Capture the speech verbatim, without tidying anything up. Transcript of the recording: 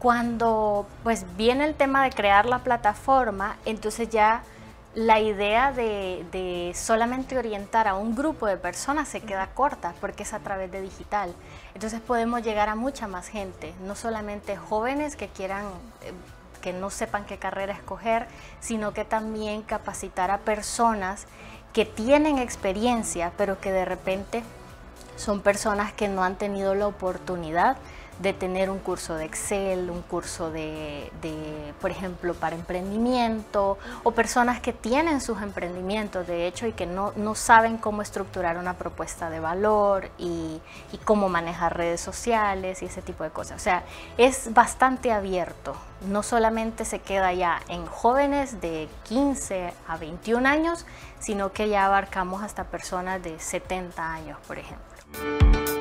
Cuando pues viene el tema de crear la plataforma, entonces ya la idea de, de solamente orientar a un grupo de personas se queda corta porque es a través de digital. Entonces podemos llegar a mucha más gente, no solamente jóvenes que quieran, eh, que no sepan qué carrera escoger, sino que también capacitar a personas que tienen experiencia, pero que de repente son personas que no han tenido la oportunidad de tener un curso de Excel, un curso de, de, por ejemplo, para emprendimiento, o personas que tienen sus emprendimientos, de hecho, y que no, no saben cómo estructurar una propuesta de valor y, y cómo manejar redes sociales y ese tipo de cosas. O sea, es bastante abierto, no solamente se queda ya en jóvenes de quince a veintiún años, sino que ya abarcamos hasta personas de setenta años, por ejemplo.